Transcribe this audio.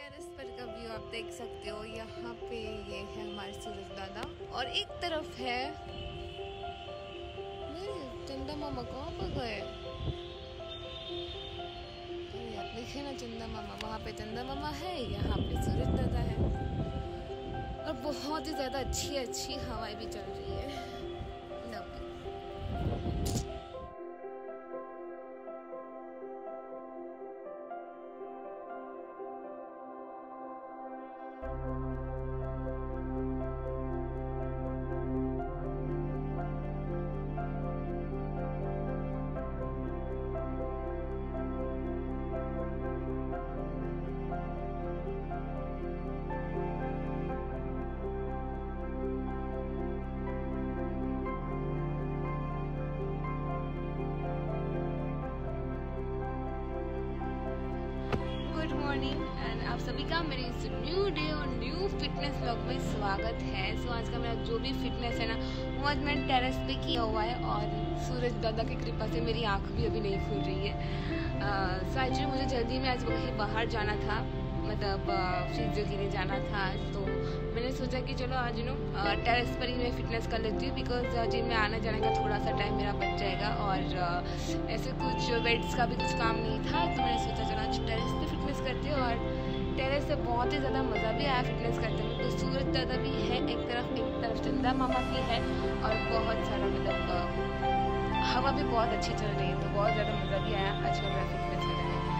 Terrace पर का view आप देख सकते हो। यहाँ पे ये है हमारे सूरज दादा और एक तरफ है चंदा मामा। कहाँ पर गए? देखे ना चंदा मामा, वहाँ पे चंदा मामा है, यहाँ पे सूरज दादा है और बहुत ही ज्यादा अच्छी अच्छी हवाएं भी चल रही है। गुड मॉर्निंग एंड आप सभी का मेरे इस न्यू डे और न्यू फिटनेस व्लॉग में स्वागत है। सो आज का मेरा जो भी फिटनेस है ना वो आज मैंने टेरेस पे किया हुआ है और सूरज दादा की कृपा से मेरी आँख भी अभी नहीं खुल रही है। सो एक्चुअली मुझे जल्दी में आज कहीं बाहर जाना था, मतलब फिजियो के लिए जाना था। तो मैंने सोचा कि चलो आज टेरेस पर ही मैं फिटनेस कर लेती हूँ, बिकॉज जिम में आने जाने का थोड़ा सा टाइम मेरा बच जाएगा और ऐसे कुछ वेट्स का भी कुछ काम नहीं था। तो मैंने सोचा चलो आज टेरेस पे फिटनेस करती हूँ और टेरेस से बहुत ही ज़्यादा मज़ा भी आया फिटनेस करते हुए। तो सूरज दादा भी है एक तरफ चंदा मामा भी है और बहुत सारा मतलब हवा भी बहुत अच्छी चल रही है, तो बहुत ज़्यादा मज़ा भी आया आज का मेरा फिटनेस करने में।